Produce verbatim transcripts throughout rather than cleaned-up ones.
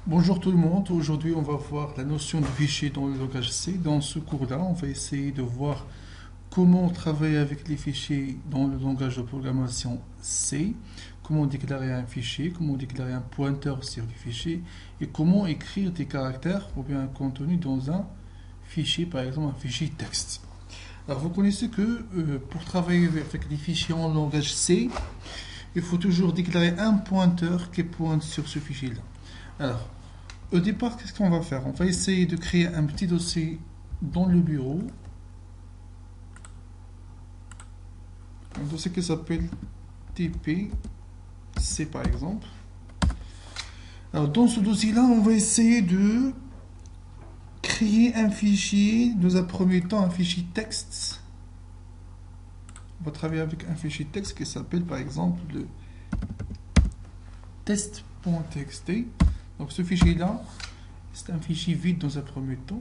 Bonjour tout le monde, aujourd'hui on va voir la notion de fichier dans le langage C. Dans ce cours-là, on va essayer de voir comment travailler avec les fichiers dans le langage de programmation C, comment déclarer un fichier, comment déclarer un pointeur sur le fichier et comment écrire des caractères ou bien un contenu dans un fichier, par exemple un fichier texte. Alors vous connaissez que euh, pour travailler avec les fichiers en langage C, il faut toujours déclarer un pointeur qui pointe sur ce fichier-là. Alors, au départ, qu'est-ce qu'on va faire? On va essayer de créer un petit dossier dans le bureau. Un dossier qui s'appelle T P C par exemple. Alors, dans ce dossier-là, on va essayer de créer un fichier, dans un premier temps, un fichier texte. On va travailler avec un fichier texte qui s'appelle par exemple le test.txt. Donc ce fichier-là, c'est un fichier vide dans un premier temps.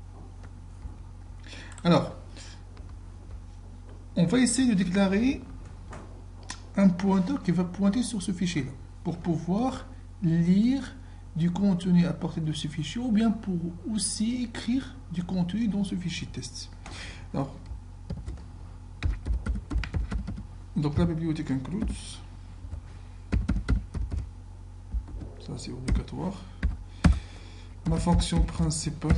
Alors, on va essayer de déclarer un pointeur qui va pointer sur ce fichier-là pour pouvoir lire du contenu à partir de ce fichier ou bien pour aussi écrire du contenu dans ce fichier test. Alors, donc la bibliothèque include. Ça c'est obligatoire. Ma fonction principale.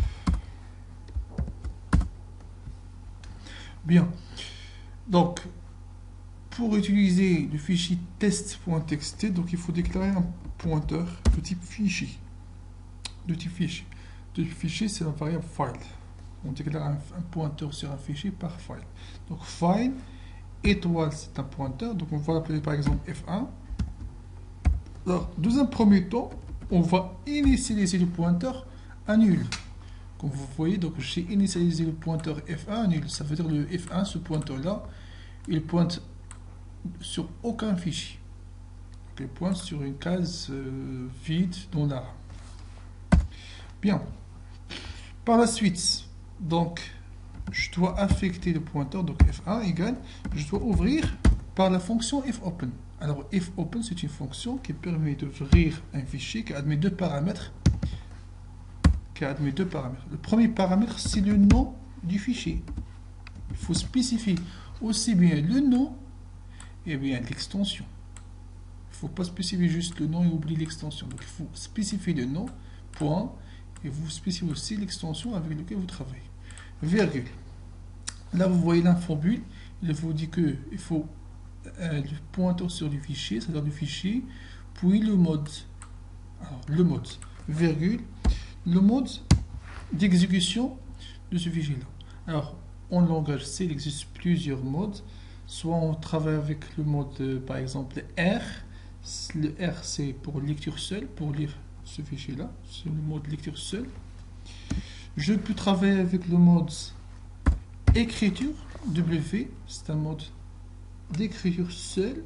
Bien. Donc, pour utiliser le fichier test.txt, donc il faut déclarer un pointeur de type fichier. De type fichier. De type fichier, c'est la variable file. On déclare un, un pointeur sur un fichier par file. Donc file étoile, c'est un pointeur. Donc on va l'appeler par exemple F un. Alors, dans un premier temps, on va initialiser le pointeur à nul. Comme vous voyez, donc j'ai initialisé le pointeur F un à nul. Ça veut dire que le F un, ce pointeur-là, il pointe sur aucun fichier. Donc, il pointe sur une case euh, vide dans la RAM. Bien. Par la suite, donc, je dois affecter le pointeur, donc F un égale, je dois ouvrir par la fonction fopen. Alors, fopen, c'est une fonction qui permet d'ouvrir un fichier qui admet deux paramètres. Qui admet deux paramètres. Le premier paramètre, c'est le nom du fichier. Il faut spécifier aussi bien le nom et bien l'extension. Il ne faut pas spécifier juste le nom et oublier l'extension. Donc, il faut spécifier le nom, point, et vous spécifiez aussi l'extension avec laquelle vous travaillez. Virgule. Là, vous voyez l'infobulle. Il vous dit que il faut Euh, le pointeur sur le fichier, c'est-à-dire le fichier, puis le mode. Alors, le mode, virgule, le mode d'exécution de ce fichier-là. Alors, en langage C, il existe plusieurs modes. Soit on travaille avec le mode, euh, par exemple, R. Le R, c'est pour lecture seule, pour lire ce fichier-là. C'est le mode lecture seule. Je peux travailler avec le mode écriture, W, c'est un mode d'écriture seule.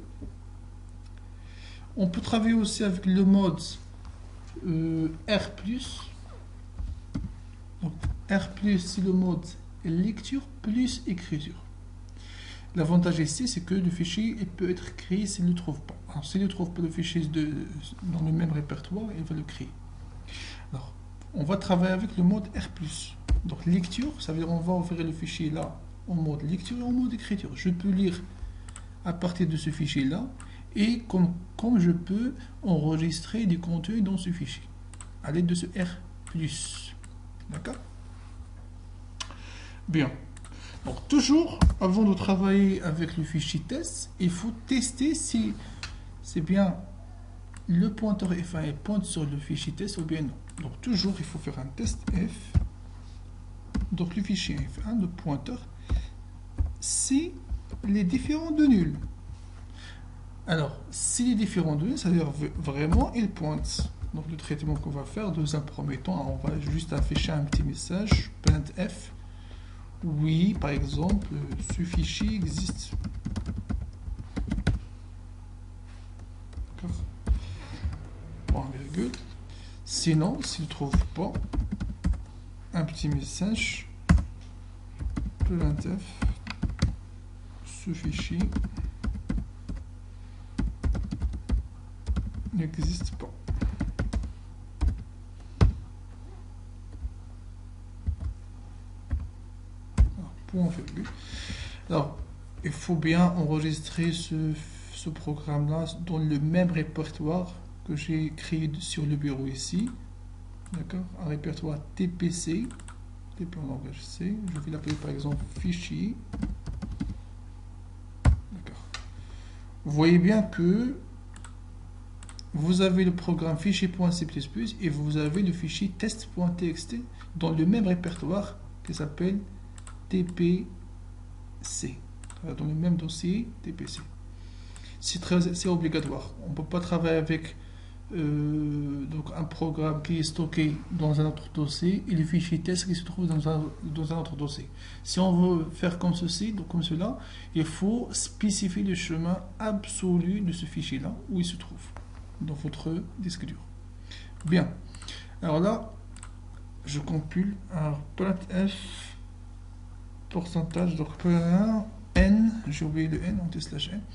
On peut travailler aussi avec le mode euh, R plus. Donc, R plus, c'est le mode lecture plus écriture. L'avantage ici, c'est que le fichier il peut être créé s'il ne le trouve pas. Alors, s'il ne trouve pas le fichier de, dans le même répertoire, il va le créer. Alors, on va travailler avec le mode R plus. Donc, lecture, ça veut dire on va ouvrir le fichier là en mode lecture et en mode écriture. Je peux lire à partir de ce fichier-là, et comme, comme je peux enregistrer du contenu dans ce fichier, à l'aide de ce R plus. D'accord? Bien. Donc, toujours, avant de travailler avec le fichier test, il faut tester si c'est bien le pointeur F un pointe sur le fichier test ou bien non. Donc, toujours, il faut faire un test F. Donc, le fichier F un, le pointeur, c'est les différents de nul. Alors, si les différents de nul, ça veut dire vraiment ils pointent. Donc, le traitement qu'on va faire, dans un premier temps, on va juste afficher un petit message, printf. Oui, par exemple, ce fichier existe. D'accord. Point virgule. Sinon, s'il ne trouve pas, un petit message, printf. Ce fichier n'existe pas. point virgule. Alors, il faut bien enregistrer ce, ce programme-là dans le même répertoire que j'ai créé sur le bureau ici. D'accord? Un répertoire T P C. T P en langage C. Je vais l'appeler par exemple fichier. D'accord. Vous voyez bien que vous avez le programme fichier.c plus plus et vous avez le fichier test.txt dans le même répertoire qui s'appelle T P C. Dans le même dossier T P C. C'est obligatoire. On ne peut pas travailler avec euh, donc un programme qui est stocké dans un autre dossier et le fichier test qui se trouve dans un, dans un autre dossier. Si on veut faire comme ceci, donc comme cela, il faut spécifier le chemin absolu de ce fichier-là où il se trouve dans votre disque dur. Bien. Alors là, je compile. Alors, printf pourcentage, donc n, j'ai oublié le n, on dit slash n.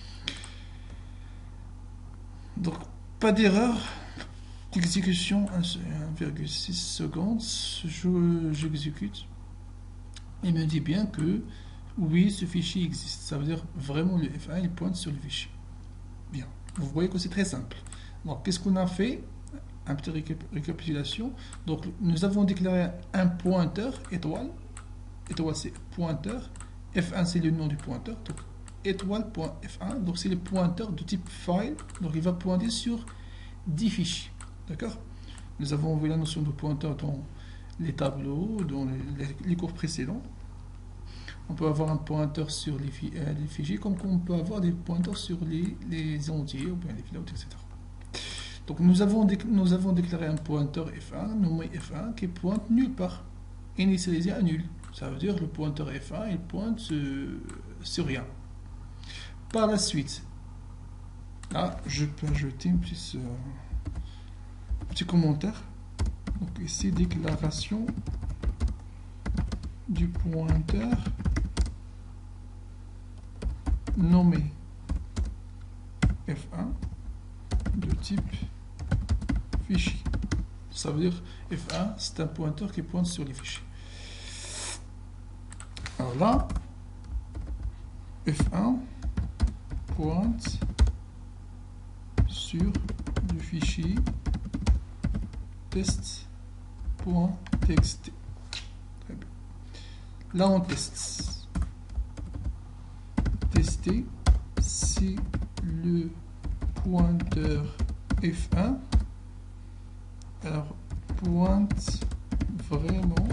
Donc, pas d'erreur d'exécution, un virgule six secondes. J'exécute. Il me dit bien que oui, ce fichier existe. Ça veut dire vraiment le F un, il pointe sur le fichier. Bien. Vous voyez que c'est très simple. Donc, qu'est-ce qu'on a fait? Un petit récap récapitulation. Donc, nous avons déclaré un pointeur étoile. Étoile, c'est pointeur. F un, c'est le nom du pointeur. Donc, étoile.f un. Donc, c'est le pointeur de type file. Donc, il va pointer sur dix fichiers. D'accord? Nous avons vu la notion de pointeur dans les tableaux, dans les, les, les cours précédents. On peut avoir un pointeur sur les, fi euh, les fichiers, comme on peut avoir des pointeurs sur les, les entiers, ou bien les floats, et cetera. Donc, nous avons, nous avons déclaré un pointeur F un, nommé F un, qui pointe nulle part, initialisé à nul. Ça veut dire que le pointeur F un, il pointe euh, sur rien. Par la suite, là, je peux ajouter un petit, euh, petit commentaire. Donc ici, déclaration du pointeur nommé F un de type fichier. Ça veut dire F un, c'est un pointeur qui pointe sur les fichiers. Alors là, F un pointe sur le fichier test.txt. Très bien. Là, on teste. Tester si le pointeur F un alors pointe vraiment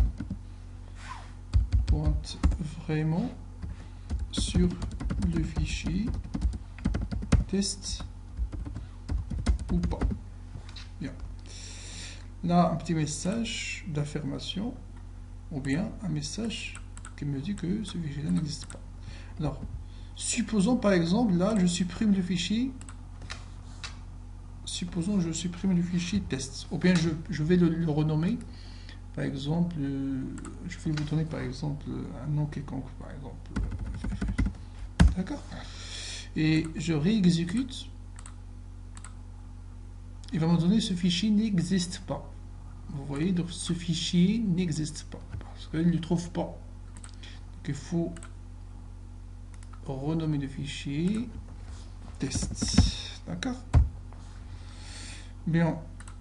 pointe vraiment sur le fichier test ou pas. Bien. Là, un petit message d'affirmation ou bien un message qui me dit que ce fichier-là n'existe pas. Alors, supposons par exemple, là, je supprime le fichier. Supposons que je supprime le fichier test. Ou bien je, je vais le, le renommer. Par exemple, euh, je vais vous donner par exemple un nom quelconque. Par exemple, d'accord? Et je réexécute. Il va me donner ce fichier n'existe pas. Vous voyez, donc ce fichier n'existe pas. Parce qu'il ne le trouve pas. Donc il faut renommer le fichier test. D'accord? Bien.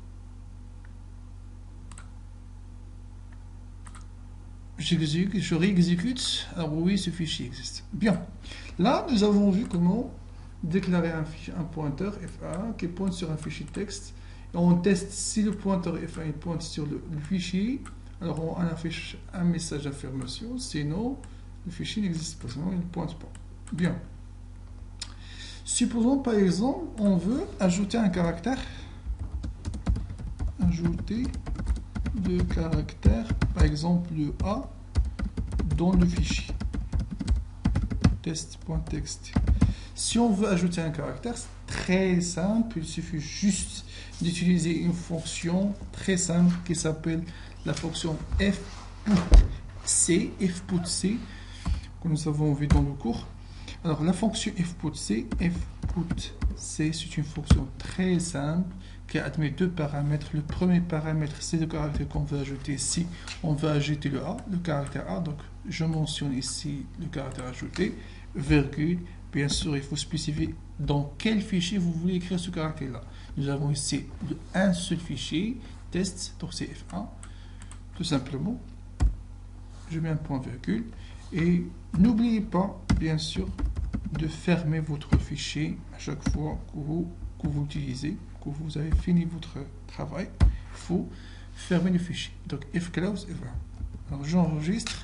J'exécute, je réexécute. Alors oui, ce fichier existe. Bien. Là, nous avons vu comment déclarer un, fichier, un pointeur F un qui pointe sur un fichier texte. Et on teste si le pointeur F un il pointe sur le, le fichier. Alors on affiche un message d'affirmation. Sinon, le fichier n'existe pas. Sinon, il ne pointe pas. Bien. Supposons par exemple, on veut ajouter un caractère. Ajouter le caractère, par exemple le A, dans le fichier test.txt. Si on veut ajouter un caractère, c'est très simple, il suffit juste d'utiliser une fonction très simple qui s'appelle la fonction fputc, fputc, que nous avons vu dans le cours. Alors la fonction fputc, fput c, c'est une fonction très simple qui admet deux paramètres. Le premier paramètre, c'est le caractère qu'on veut ajouter. Si on veut ajouter le a, le caractère a, donc je mentionne ici le caractère ajouté, virgule. Bien sûr, il faut spécifier dans quel fichier vous voulez écrire ce caractère-là. Nous avons ici un seul fichier, test, donc c'est F un, tout simplement. Je mets un point virgule. Et n'oubliez pas, bien sûr, de fermer votre fichier à chaque fois que vous, que vous utilisez, que vous avez fini votre travail. Il faut fermer le fichier. Donc, if close, F un. Alors, j'enregistre.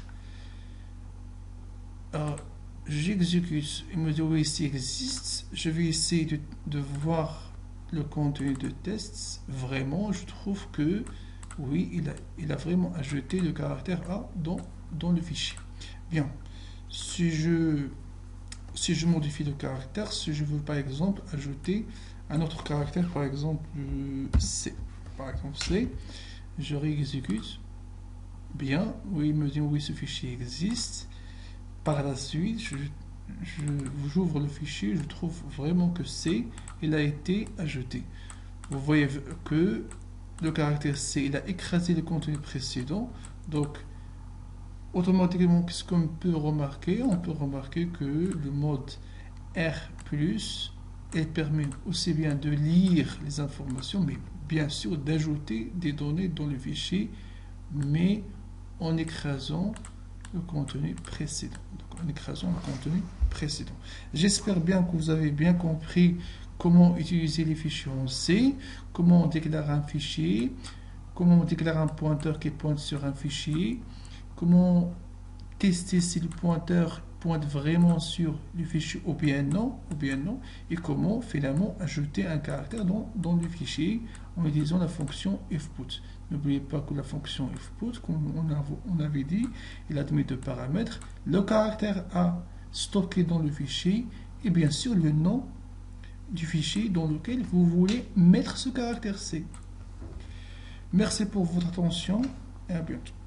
Alors, j'exécute, il me dit oui, ici existe. Je vais essayer de, de voir le contenu de tests. Vraiment, je trouve que oui, il a, il a vraiment ajouté le caractère A dans, dans le fichier. Bien, si je, si je modifie le caractère, si je veux par exemple ajouter un autre caractère, par exemple C, par exemple C, je réexécute. Bien, oui, il me dit oui, ce fichier existe. Par la suite, je, je, j'ouvre le fichier, je trouve vraiment que C, il a été ajouté. Vous voyez que le caractère C, il a écrasé le contenu précédent. Donc, automatiquement, qu'est-ce qu'on peut remarquer? On peut remarquer que le mode R plus, il permet aussi bien de lire les informations, mais bien sûr d'ajouter des données dans le fichier, mais en écrasant le contenu précédent. Donc, en écrasant le contenu précédent. J'espère bien que vous avez bien compris comment utiliser les fichiers en C, comment on déclare un fichier, comment on déclare un pointeur qui pointe sur un fichier, comment tester si le pointeur pointe vraiment sur le fichier ou bien non, ou bien non, et comment finalement ajouter un caractère dans, dans le fichier en utilisant la fonction fput. N'oubliez pas que la fonction fput, comme on, a, on avait dit, il admet deux paramètres, le caractère A stocké dans le fichier et bien sûr le nom du fichier dans lequel vous voulez mettre ce caractère C. Merci pour votre attention et à bientôt.